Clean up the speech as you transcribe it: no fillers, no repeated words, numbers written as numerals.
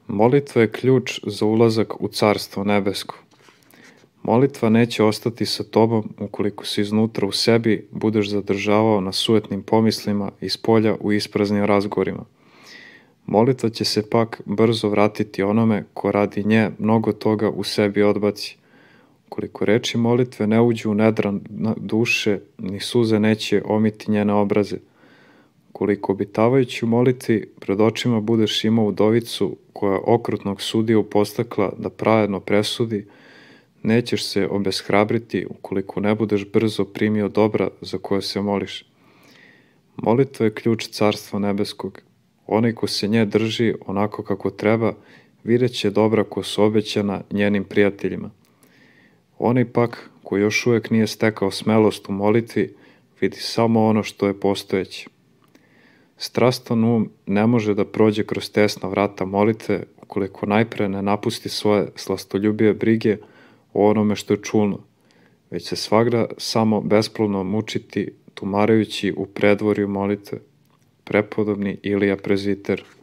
Molitva je ključ za ulazak u Carstvo nebesko. Molitva neće ostati sa tobom ukoliko se iznutra u sebi budeš zadržavao na sujetnim pomislima i spolja u ispraznim razgovorima. Molitva će se pak brzo vratiti onome ko radi nje mnogo toga u sebi odbaci. Ukoliko reči molitve ne uđu u nedran duše, ni suze neće omiti njene obraze. Ukoliko obitavajući u molitvi pred očima budeš imao udovicu koja okrutnog sudiju postakla da pravedno presudi, nećeš se obeshrabriti ukoliko ne budeš brzo primio dobra za koje se moliš. Molitva je ključ Carstva nebeskog. Onaj ko se nje drži onako kako treba, vidjet će dobra ko su obećana njenim prijateljima. Onaj pak ko još uvijek nije stekao smelost u molitvi, vidi samo ono što je postojeće. Strastan um ne može da prođe kroz tesna vrata molitve ukoliko najpre ne napusti svoje slastoljubive brige o onome što je čulno, već se svagda samo besplodno mučiti tumarajući u predvorju molitve. Prepodobni Ilija Prezviter.